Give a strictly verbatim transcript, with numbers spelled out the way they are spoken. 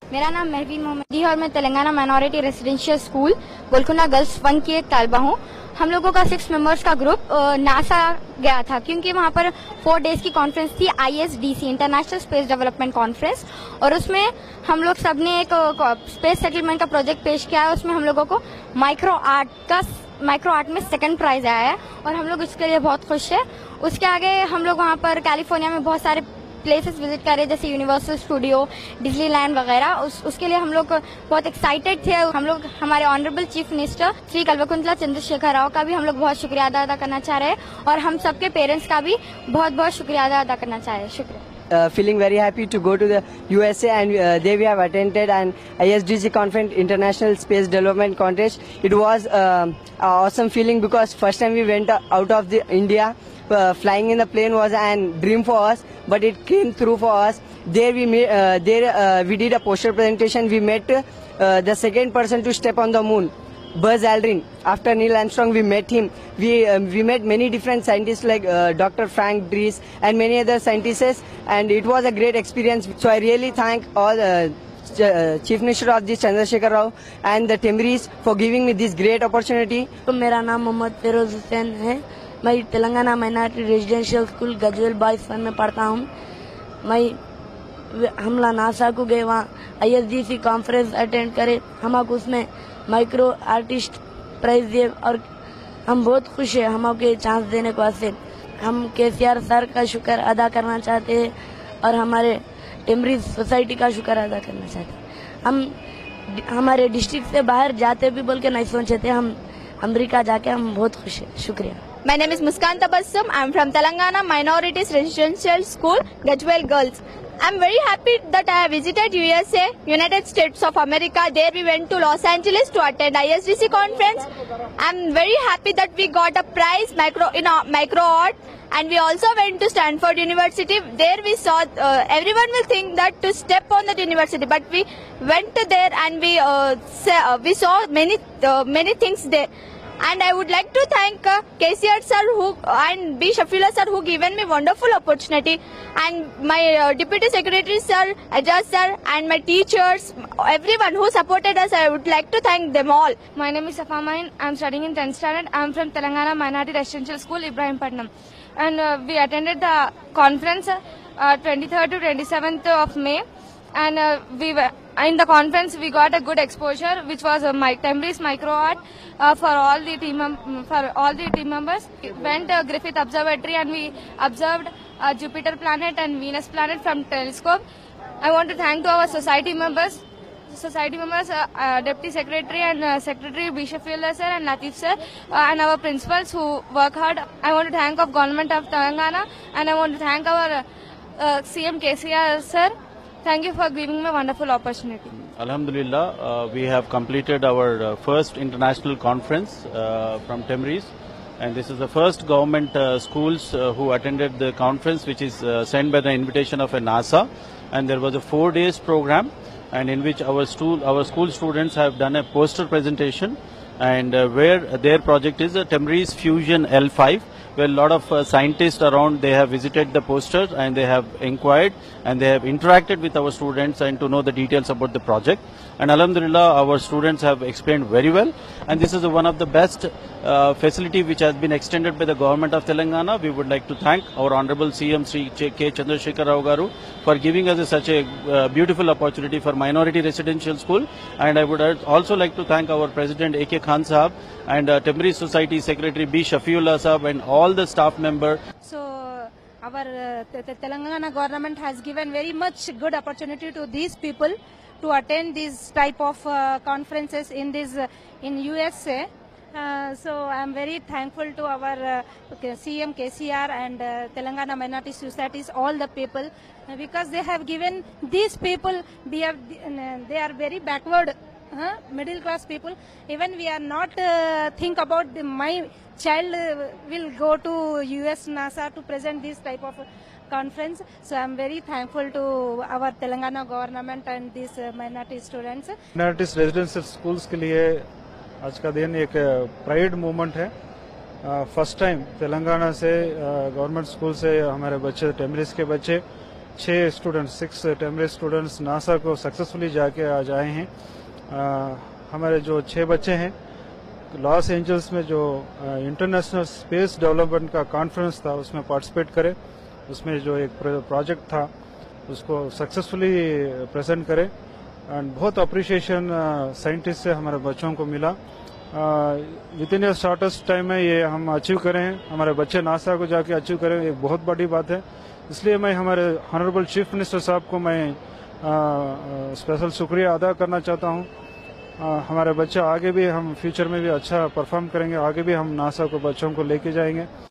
मेरा नाम महवीन मोहम्मद है और मैं Telangana minority residential school Golconda girls one की एक तालबा हूँ। हम लोगों का सिक्स मेंबर्स का ग्रुप नासा गया था क्योंकि वहाँ पर फोर डेज की कॉन्फ्रेंस थी, I S D C international space development conference, और उसमें हम लोग सबने एक स्पेस सेटलमेंट का प्रोजेक्ट पेश किया है। उसमें हम लोगों को माइक्रो आर्ट का माइक्रो आर्ट में सेकंड प्राइज आया है और हम लोग इसके लिए बहुत खुश है। उसके आगे हम लोग वहाँ पर कैलिफोर्निया में बहुत सारे प्लेसेस विजिट कर रहे जैसे यूनिवर्सल स्टूडियो, डिज्नीलैंड वगैरह। उस, उसके लिए हम लोग बहुत एक्साइटेड थे। हम लोग हमारे honourable chief minister Shri Kalvakuntla Chandrashekar Rao का भी हम लोग बहुत शुक्रिया अदा अदा करना चाह रहे हैं और हम सबके पेरेंट्स का भी बहुत बहुत शुक्रिया अदा अदा करना चाह रहे हैं। शुक्रिया। Uh, feeling very happy to go to the U S A and uh, there we have attended an I S D C conference, International Space Development Contest. It was uh, an awesome feeling because first time we went out of the India. Uh, flying in the plane was an dream for us, but it came through for us. There we made, uh, there uh, we did a poster presentation. We met uh, the second person to step on the moon, Buzz Aldrin. After Neil Armstrong, we met him. We uh, we met many different scientists like uh, Doctor Frank Dries and many other scientists, and it was a great experience. So I really thank all the uh, Chief Minister of this Chandrasekhar Rao and the Temris for giving me this great opportunity. तो मेरा नाम मोहम्मद फिरोज हुसैन है। मैं Telangana minority residential school Gajwel boys one में पढ़ता हूँ। मैं हमला नासा को गए, वहाँ I S D C conference attend करे, हमको उसमें माइक्रो आर्टिस्ट प्राइज दिए और हम बहुत खुश है हमको ये चांस देने को वास्ते। हम केसीआर सर का शुक्र अदा करना चाहते हैं और हमारे टेमरीज सोसाइटी का शुक्र अदा करना चाहते हैं। हम हमारे डिस्ट्रिक्ट से बाहर जाते भी बोल के नहीं सोचे थे, हम अमेरिका जाके हम बहुत खुश हैं। शुक्रिया। My name is Muskan Tabassum. I am from Telangana Minority Residential School, Gajwel Girls. I am very happy that I have visited U S A, United States of America. There we went to Los Angeles to attend I S D C conference. I am very happy that we got a prize micro in uh, micro art, and we also went to Stanford University. There we saw uh, everyone will think that to step on that university, but we went there and we uh, say, uh, we saw many uh, many things there. And I would like to thank uh, K C R sir who and B Shafila sir who given me wonderful opportunity, and my uh, deputy secretary sir, Ajaz sir, and my teachers, everyone who supported us. I would like to thank them all. My name is Safa Main. I am studying in tenth standard. I am from Telangana Minority Residential School, Ibrahimpatnam, and uh, we attended the conference uh, twenty-third to twenty-seventh of May, and uh, we were. In the conference, we got a good exposure, which was a my, Temris micro art uh, for all the team for all the team members. We went to Griffith Observatory and we observed uh, Jupiter planet and Venus planet from telescope. I want to thank to our society members, society members, uh, uh, Deputy Secretary and uh, Secretary Bishop Fuller sir and Latif sir, uh, and our principals who work hard. I want to thank of Government of Telangana, and I want to thank our uh, C M K C R sir. Thank you for giving me a wonderful opportunity. Alhamdulillah, uh, we have completed our uh, first international conference uh, from Temris, and this is the first government uh, schools uh, who attended the conference, which is uh, sent by the invitation of a NASA, and there was a four days program, and in which our school our school students have done a poster presentation, and uh, where their project is a Temris Fusion L five. Where a lot of uh, scientists around, they have visited the posters and they have inquired and they have interacted with our students and to know the details about the project. And Alhamdulillah, our students have explained very well. And this is one of the best uh, facility which has been extended by the government of Telangana. We would like to thank our Honorable C M Sri K Chandrasekhar Rao Garu for giving us a, such a uh, beautiful opportunity for minority residential school. And I would also like to thank our President A K Khan Sahab and uh, Temri Society Secretary B Shafiullah Sahab and all the staff members. So our uh, Telangana government has given very much good opportunity to these people to attend these type of uh, conferences in this uh, in U S A. Uh, so I am very thankful to our uh, C M K C R and uh, Telangana Minority Societies, all the people, uh, because they have given these people, they, have, uh, they are very backward, uh, middle class people. Even we are not uh, think about the, my child uh, will go to U S NASA to present this type of conference. So I am very thankful to our Telangana government and these uh, minority students. Minority residential schools के लिए आज का दिन एक pride movement है। First time Telangana से government school से हमारे बच्चे टेमरिस के बच्चे छः स्टूडेंट्स सिक्स टेमरी स्टूडेंट्स नासा को सक्सेसफुली जाके आज आए हैं। आ, हमारे जो छः बच्चे हैं लॉस एंजल्स में जो इंटरनेशनल स्पेस डेवलपमेंट का कॉन्फ्रेंस था उसमें पार्टिसिपेट करे, उसमें जो एक प्रोजेक्ट था उसको सक्सेसफुली प्रेजेंट करे एंड बहुत अप्रिशिएशन साइंटिस्ट से हमारे बच्चों को मिला। With in a shortest time में ये हम अचीव करें, हमारे बच्चे नासा को जाके अचीव करें, एक बहुत बड़ी बात है। इसलिए मैं हमारे ऑनरेबल चीफ मिनिस्टर साहब को मैं आ, स्पेशल शुक्रिया अदा करना चाहता हूँ। हमारे बच्चे आगे भी हम फ्यूचर में भी अच्छा परफॉर्म करेंगे, आगे भी हम नासा को बच्चों को लेके जाएंगे।